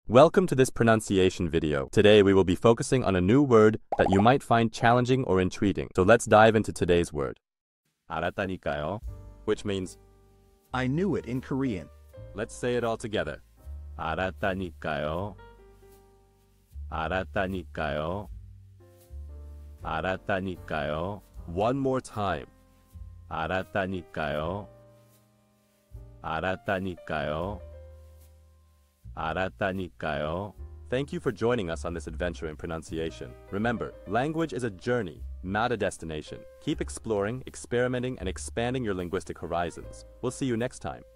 Welcome to this pronunciation video. Today we will be focusing on a new word that you might find challenging or intriguing. So let's dive into today's word. 알았다니까요, which means I knew it in Korean. let's say it all together. 알았다니까요. 알았다니까요. 알았다니까요. One more time. 알았다니까요. 알았다니까요. 알았다니까요. Thank you for joining us on this adventure in pronunciation. Remember, language is a journey, not a destination. Keep exploring, experimenting, and expanding your linguistic horizons. We'll see you next time.